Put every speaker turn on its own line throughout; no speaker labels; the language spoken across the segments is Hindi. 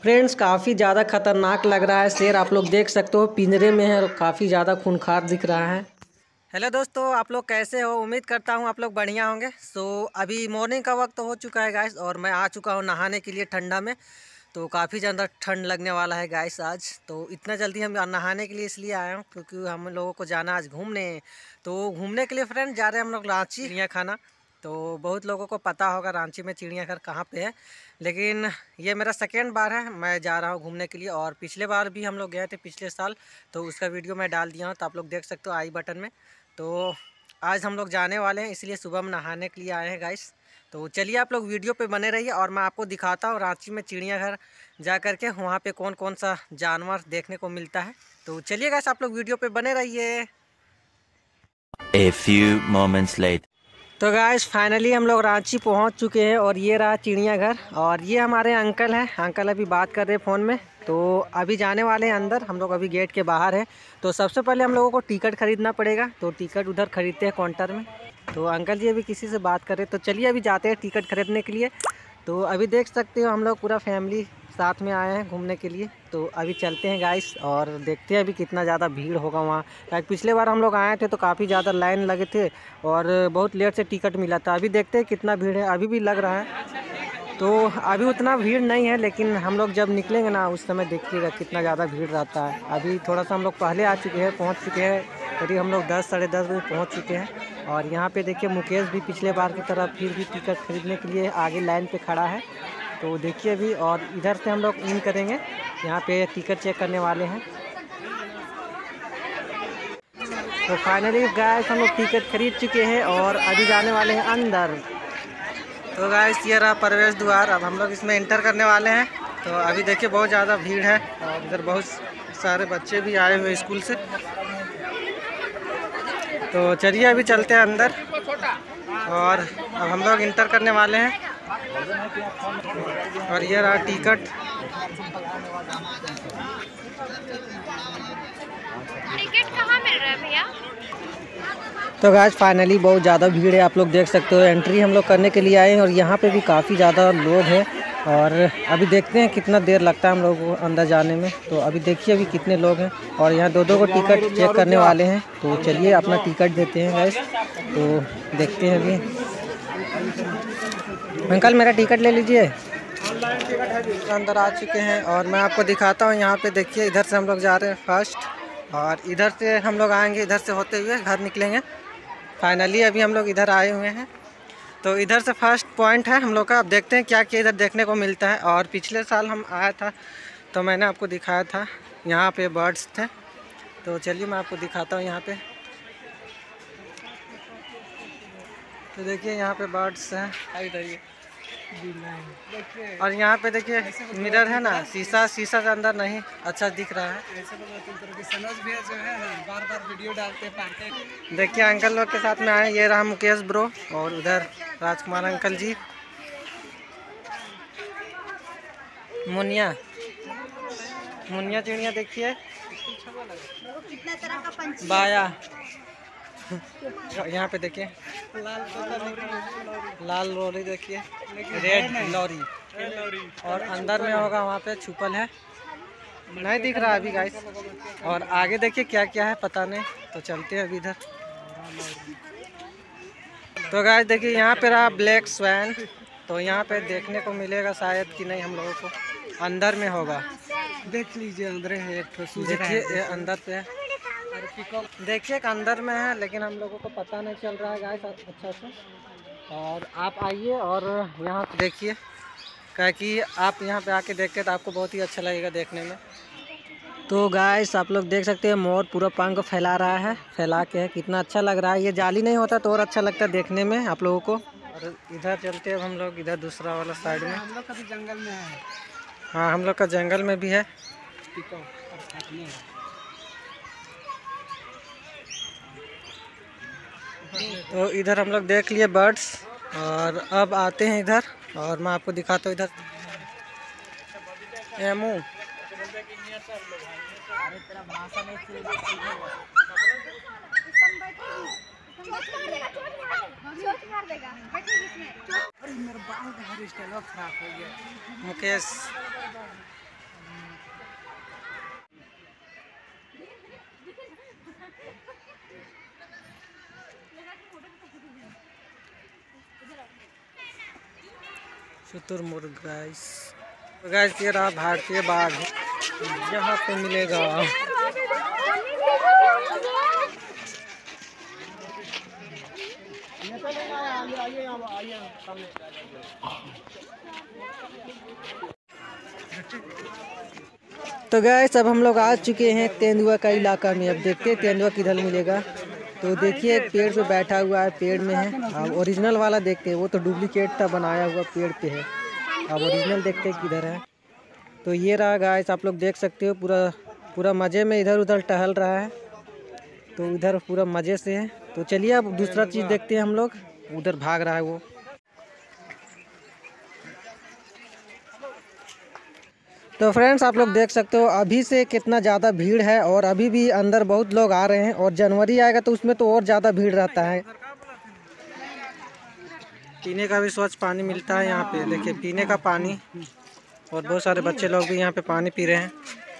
फ्रेंड्स काफ़ी ज़्यादा खतरनाक लग रहा है शेर। आप लोग देख सकते हो पिंजरे में है और काफ़ी ज़्यादा खूंखार दिख रहा है। हेलो दोस्तों, आप लोग कैसे हो? उम्मीद करता हूँ आप लोग बढ़िया होंगे। अभी मॉर्निंग का वक्त हो चुका है गाइस और मैं आ चुका हूँ नहाने के लिए ठंडा में। तो काफ़ी ज़्यादा ठंड लगने वाला है गाइस आज। तो इतना जल्दी हम नहाने के लिए इसलिए आए हैं क्योंकि हम लोगों को जाना आज घूमने। तो घूमने के लिए फ्रेंड जा रहे हैं हम लोग रांची चिड़ियाखाना। तो बहुत लोगों को पता होगा रांची में चिड़ियाघर कहाँ पे है, लेकिन ये मेरा सेकेंड बार है मैं जा रहा हूँ घूमने के लिए। और पिछले बार भी हम लोग गए थे पिछले साल, तो उसका वीडियो मैं डाल दिया हूँ, तो आप लोग देख सकते हो आई बटन में। तो आज हम लोग जाने वाले हैं, इसलिए सुबह हम नहाने के लिए आए हैं गाइस। तो चलिए आप लोग वीडियो पे बने रहिए और मैं आपको दिखाता हूँ रांची में चिड़ियाघर जा कर के वहाँ पे कौन कौन सा जानवर देखने को मिलता है। तो चलिए गाइस आप लोग वीडियो पे बने रहिए।
A few moments later.
तो गाइस फाइनली हम लोग रांची पहुंच चुके हैं और ये रहा चिड़ियाघर। और ये हमारे अंकल हैं, अंकल अभी बात कर रहे हैं फ़ोन में। तो अभी जाने वाले हैं अंदर, हम लोग अभी गेट के बाहर हैं। तो सबसे पहले हम लोगों को टिकट ख़रीदना पड़ेगा, तो टिकट उधर ख़रीदते हैं काउंटर में। तो अंकल जी अभी किसी से बात कर रहे हैं, तो चलिए अभी जाते हैं टिकट ख़रीदने के लिए। तो अभी देख सकते हो हम लोग पूरा फैमिली साथ में आए हैं घूमने के लिए। तो अभी चलते हैं गाइस और देखते हैं अभी कितना ज़्यादा भीड़ होगा वहाँ। लाइक पिछले बार हम लोग आए थे तो काफ़ी ज़्यादा लाइन लगे थे और बहुत लेट से टिकट मिला था। अभी देखते हैं कितना भीड़ है, अभी भी लग रहा है। तो अभी उतना भीड़ नहीं है, लेकिन हम लोग जब निकलेंगे ना उस समय देखिएगा कितना ज़्यादा भीड़ रहता है। अभी थोड़ा सा हम लोग पहले आ चुके हैं, पहुँच चुके हैं करीब हम लोग 10 साढ़े 10 बजे पहुँच चुके हैं। और यहाँ पे देखिए मुकेश भी पिछले बार की तरह फिर भी टिकट खरीदने के लिए आगे लाइन पे खड़ा है। तो देखिए अभी, और इधर से हम लोग इन करेंगे, यहाँ पे टिकट चेक करने वाले हैं। तो फाइनली गाइस हम लोग टिकट खरीद चुके हैं और अभी जाने वाले हैं अंदर। तो गाइस ये रहा प्रवेश द्वार, अब हम लोग इसमें एंटर करने वाले हैं। तो अभी देखिए बहुत ज़्यादा भीड़ है और इधर बहुत सारे बच्चे भी आए हुए स्कूल से। तो चलिए अभी चलते हैं अंदर और अब हम लोग इंटर करने वाले हैं। और ये रहा टिकट।
टिकट कहाँ मिल रहा है भैया?
तो गाइस फाइनली बहुत ज़्यादा भीड़ है, आप लोग देख सकते हो। एंट्री हम लोग करने के लिए आए हैं और यहाँ पे भी काफ़ी ज़्यादा लोग हैं। और अभी देखते हैं कितना देर लगता है हम लोग को अंदर जाने में। तो अभी देखिए अभी कितने लोग हैं और यहाँ दो को टिकट चेक करने वाले हैं। तो चलिए अपना टिकट देते हैं गाइस। तो देखते हैं अभी। अंकल मेरा टिकट ले लीजिए। अंदर आ चुके हैं और मैं आपको दिखाता हूँ। यहाँ पे देखिए इधर से हम लोग जा रहे हैं फर्स्ट और इधर से हम लोग आएंगे, इधर से होते हुए घर निकलेंगे। फाइनली अभी हम लोग इधर आए हुए हैं। तो इधर से फर्स्ट पॉइंट है हम लोग का। अब देखते हैं क्या क्या इधर देखने को मिलता है। और पिछले साल हम आया था तो मैंने आपको दिखाया था, यहाँ पे बर्ड्स थे। तो चलिए मैं आपको दिखाता हूँ यहाँ पे। तो देखिए यहाँ पे बर्ड्स हैं और यहाँ पे देखिए मिरर है ना, शीशा शीशा के अंदर नहीं अच्छा दिख रहा है। बार वीडियो डालते। देखिए अंकल लोग के साथ में आए, ये रहा मुकेश ब्रो और उधर राजकुमार अंकल जी। मुनिया मुनिया चिड़िया देखिए, बाया यहाँ पे देखिए लाल लोरी देखिए, रेड लॉरी। और अंदर में होगा वहाँ पे छुपल है, नहीं दिख रहा अभी गाइस। और आगे देखिए क्या क्या है पता नहीं। तो चलते हैं अभी इधर। तो गाइस देखिए यहाँ पे रहा ब्लैक स्वैन। तो यहाँ पे देखने को मिलेगा शायद कि नहीं, हम लोगों को अंदर में होगा। देख लीजिए अंदर है एक, देखिए अंदर पे है। देखिए अंदर में है लेकिन हम लोगों को पता नहीं चल रहा है गाइस अच्छा से। और आप आइए और यहाँ पे देखिए, क्या कि आप यहाँ पे आके देखते तो आपको बहुत ही अच्छा लगेगा देखने में। तो गाइस आप लोग देख सकते हैं मोर पूरा पंख फैला रहा है, फैला के है, कितना अच्छा लग रहा है। ये जाली नहीं होता तो और अच्छा लगता है देखने में आप लोगों को। और इधर चलते हैं हम लोग, इधर दूसरा वाला साइड में। हम लोग का भी जंगल में है। हाँ हम लोग का जंगल में भी है। तो इधर हम लोग देख लिए बर्ड्स और अब आते हैं इधर और मैं आपको दिखाता हूँ इधर एमू। मुकेश शुतुरमुर्ग गाइस। तो गाइस ये रहा भारतीय बाघ, यहाँ पे मिलेगा। तो गाइस अब हम लोग आ चुके हैं तेंदुआ का इलाका में। अब देखते हैं तेंदुआ किधर मिलेगा। तो देखिए एक पेड़ पे बैठा हुआ है, पेड़ में है। अब ओरिजिनल वाला देखते हैं, वो तो डुप्लीकेट था, बनाया हुआ पेड़ पे है। अब ओरिजिनल देखते हैं किधर है। तो ये रहा गाइस, आप लोग देख सकते हो पूरा मज़े में इधर उधर टहल रहा है। तो इधर पूरा मज़े से है। तो चलिए अब दूसरा चीज़ देखते हैं हम लोग। उधर भाग रहा है वो। तो फ्रेंड्स आप लोग देख सकते हो अभी से कितना ज़्यादा भीड़ है, और अभी भी अंदर बहुत लोग आ रहे हैं। और जनवरी आएगा तो उसमें तो और ज़्यादा भीड़ रहता है। पीने का भी स्वच्छ पानी मिलता है यहाँ पे, देखिए पीने का पानी। और बहुत सारे बच्चे लोग भी यहाँ पे पानी पी रहे हैं।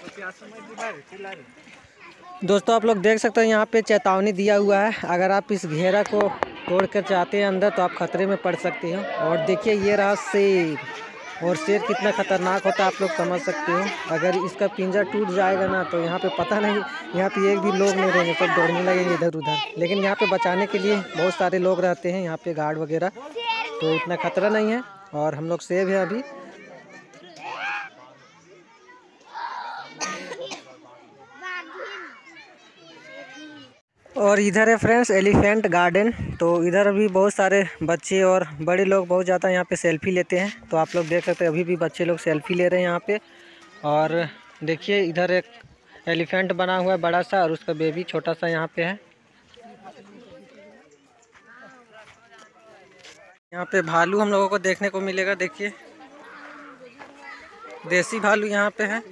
दोस्तों आप लोग देख सकते हो यहाँ पे चेतावनी दिया हुआ है, अगर आप इस घेरा को तोड़ कर जाते हैं अंदर तो आप खतरे में पड़ सकते हो। और देखिए ये रहा शेर, और शेर कितना खतरनाक होता है आप लोग समझ सकते हो। अगर इसका पिंजरा टूट जाएगा ना तो यहाँ पे पता नहीं, यहाँ पे एक भी लोग नहीं रहेंगे, सब दौड़ने लगेंगे इधर उधर। लेकिन यहाँ पे बचाने के लिए बहुत सारे लोग रहते हैं, यहाँ पे गार्ड वगैरह, तो इतना खतरा नहीं है। और हम लोग सेफ हैं अभी। और इधर है फ्रेंड्स एलिफेंट गार्डन। तो इधर भी बहुत सारे बच्चे और बड़े लोग बहुत ज़्यादा यहाँ पे सेल्फी लेते हैं। तो आप लोग देख सकते हैं अभी भी बच्चे लोग सेल्फी ले रहे हैं यहाँ पे। और देखिए इधर एक एलिफेंट बना हुआ है बड़ा सा, और उसका बेबी छोटा सा यहाँ पे है। यहाँ पे भालू हम लोगों को देखने को मिलेगा, देखिए देसी भालू यहाँ पे है।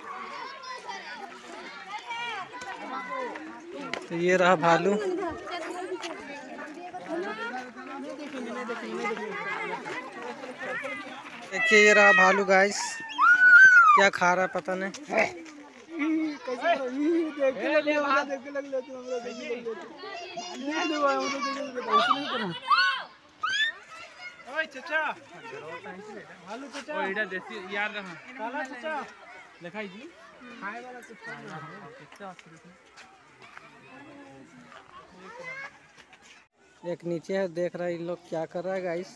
तो ये रहा भालू। देखिए ये रहा भालू गाइस, क्या खा रहा है पता नहीं। एक नीचे है, देख रहा है इन लोग क्या कर रहा है गाइस।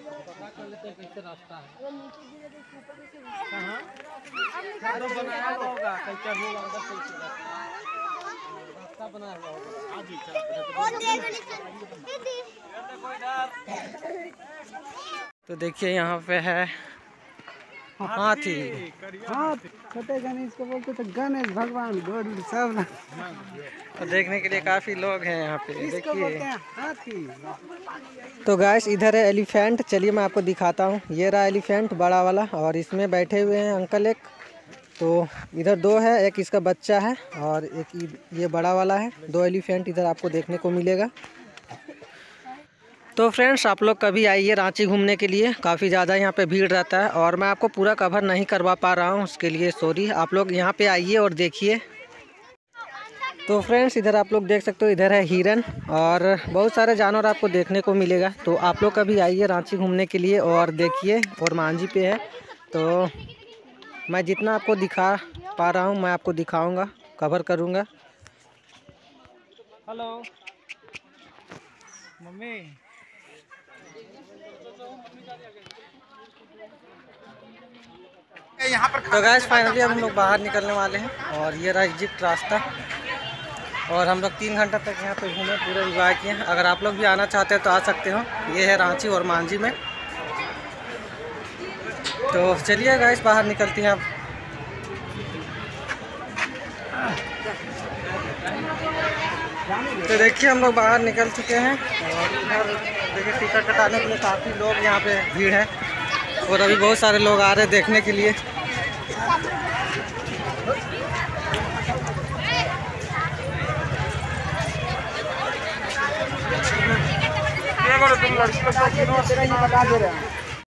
तो देखिए यहाँ पे है हाथी।
हाँ छोटे गणेश को बोलते तो गणेश भगवान गौरी सब।
तो देखने के लिए काफ़ी लोग हैं यहाँ पे, देखिए।
हाथी।
तो गाइस इधर है एलिफेंट, चलिए मैं आपको दिखाता हूँ। ये रहा एलिफेंट बड़ा वाला, और इसमें बैठे हुए हैं अंकल एक। तो इधर दो है, एक इसका बच्चा है और एक ये बड़ा वाला है। दो एलिफेंट इधर आपको देखने को मिलेगा। तो फ्रेंड्स आप लोग कभी आइए रांची घूमने के लिए, काफ़ी ज़्यादा यहाँ पे भीड़ रहता है, और मैं आपको पूरा कवर नहीं करवा पा रहा हूँ, उसके लिए सॉरी। आप लोग यहाँ पे आइए और देखिए। तो फ्रेंड्स इधर आप लोग देख सकते हो, इधर है हिरन और बहुत सारे जानवर आपको देखने को मिलेगा। तो आप लोग कभी आइए रांची घूमने के लिए और देखिए। और मांझी पे है, तो मैं जितना आपको दिखा पा रहा हूँ मैं आपको दिखाऊँगा, कवर करूँगा।
Hello mummy.
तो गाइस फाइनली अब हम लोग बाहर निकलने वाले हैं, और ये रहा इजिप्ट रास्ता। और हम लोग 3 घंटा तक यहाँ पे घूमे, पूरा एंजॉय किए। अगर आप लोग भी आना चाहते हैं तो आ सकते हो। ये है रांची और मांझी में। तो चलिए गाइस बाहर निकलती हैं अब। तो देखिए हम लोग बाहर निकल चुके हैं, और इधर देखिए टिकट कटाने के लिए काफ़ी लोग यहाँ पे भीड़ है, और अभी बहुत सारे लोग आ रहे हैं देखने के लिए।
तुम लड़की को बता दे रहे हैं।